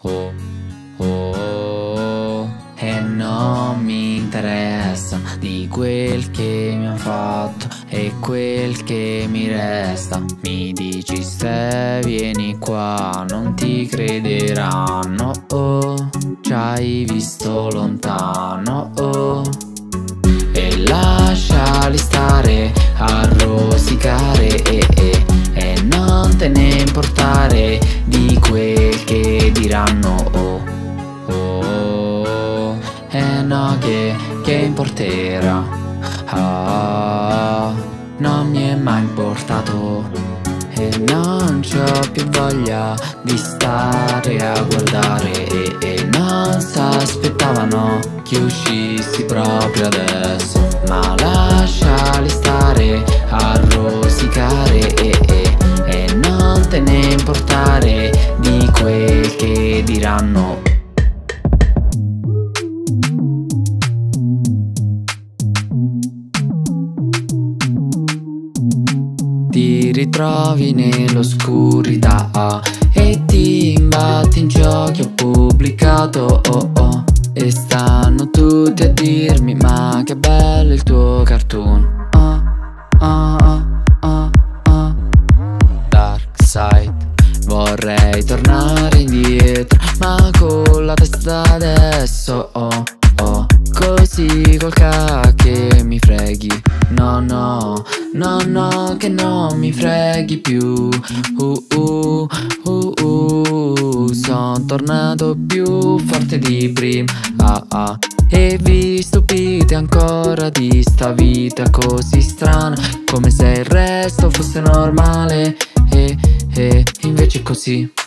oh, oh, e non mi interessa di quel che mi han fatto e quel che mi resta. Mi dici se vieni qua non ti crederanno, oh, ci hai visto lontano, oh. E lasciali stare a rosicare e non te ne importare di quel che diranno, oh, oh, e no che importerà, non mi è mai importato e non c'ho più voglia di stare a guardare e non s'aspettavano che uscissi proprio adesso. Ma lasciali stare a rosicare e non te ne importare di quel che diranno. Ti ritrovi nell'oscurità e ti imbatti in ciò che ho pubblicato, oh, oh. E stanno tutti a dirmi ma che bello il tuo cartoon, Dark side. Vorrei tornare indietro ma con la testa adesso, oh, oh. Così col che mi freghi, no no, no no che non mi freghi più, son tornato più forte di prima, e vi stupite ancora di sta vita così strana, come se il resto fosse normale e invece è così.